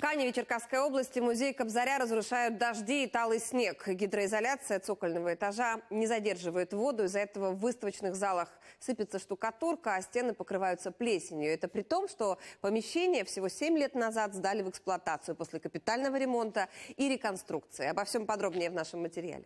Каневе Черкасской области музей Кобзаря разрушают дожди и талый снег. Гидроизоляция цокольного этажа не задерживает воду. Из-за этого в выставочных залах сыпется штукатурка, а стены покрываются плесенью. Это при том, что помещение всего 7 лет назад сдали в эксплуатацию после капитального ремонта и реконструкции. Обо всем подробнее в нашем материале.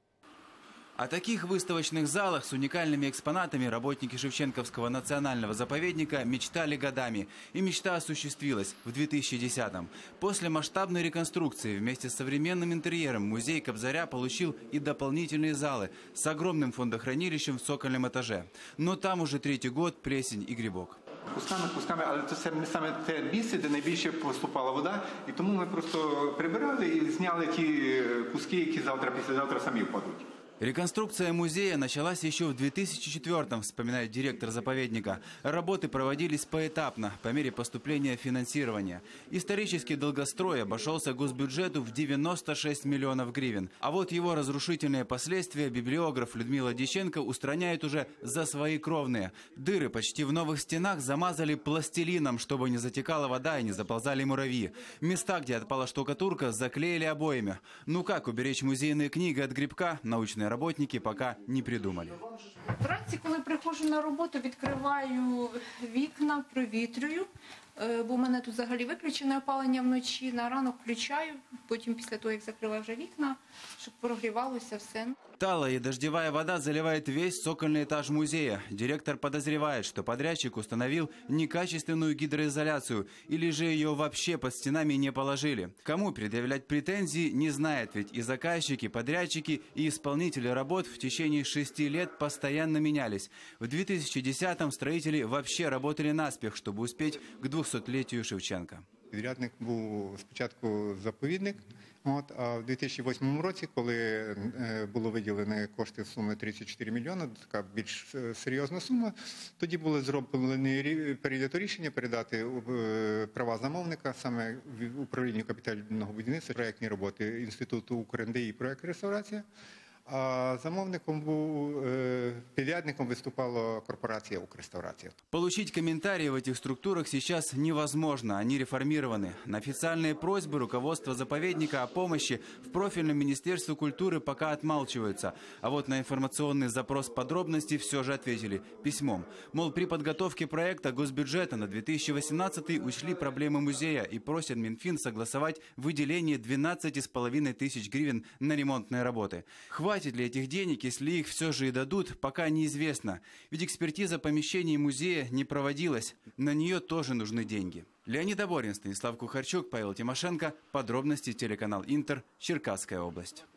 О таких выставочных залах с уникальными экспонатами работники Шевченковского национального заповедника мечтали годами. И мечта осуществилась в 2010-м. После масштабной реконструкции вместе с современным интерьером музей Кобзаря получил и дополнительные залы с огромным фондохранилищем в цокольном этаже. Но там уже третий год плесень и грибок. Кусками, але це не саме те місце, де найбільше поступала вода. І тому ми просто прибирали і зняли ті куски, які завтра, післязавтра самі впадуть. Реконструкция музея началась еще в 2004-м, вспоминает директор заповедника. Работы проводились поэтапно, по мере поступления финансирования. Исторический долгострой обошелся госбюджету в 96 миллионов гривен. А вот его разрушительные последствия библиограф Людмила Дьяченко устраняет уже за свои кровные. Дыры почти в новых стенах замазали пластилином, чтобы не затекала вода и не заползали муравьи. Места, где отпала штукатурка, заклеили обоями. Ну как уберечь музейные книги от грибка, научные работники пока не придумали. Вранці, коли приходжу на роботу, відкриваю вікна, провітрюю, бо в мене тут взагалі виключене опалення вночі. На ранок включаю, потім після того, як закриваю вже вікна, щоб прогрівалося все. Талая и дождевая вода заливает весь цокольный этаж музея. Директор подозревает, что подрядчик установил некачественную гидроизоляцию или же ее вообще под стенами не положили. Кому предъявлять претензии, не знает, ведь и заказчики, подрядчики, и исполнители работ в течение 6 лет постоянно менялись. В 2010-м строители вообще работали наспех, чтобы успеть к 200-летию Шевченка. Підрядник був спочатку заповідник, а в 2008 році, коли було виділено кошти в сумі 34 мільйони, така більш серйозна сума, тоді було зроблено прийнято рішення передати права замовника саме в управлінню капітального будівництва, проєктні роботи Інституту УкрНДІ і проєкт «Реставрація». А подрядником выступала корпорация «Укрреставрация». Получить комментарии в этих структурах сейчас невозможно, они реформированы. На официальные просьбы руководства заповедника о помощи в профильном Министерстве культуры пока отмалчиваются. А вот на информационный запрос подробностей все же ответили письмом. Мол, при подготовке проекта госбюджета на 2018 учли проблемы музея и просят Минфин согласовать выделение 12,5 тысяч гривен на ремонтные работы. Хватит ли этих денег, если их все же и дадут, пока неизвестно. Ведь экспертиза помещений музея не проводилась. На нее тоже нужны деньги. Леонид Аборин, Станислав Кухарчук, Павел Тимошенко. Подробности телеканал Интер, Черкасская область.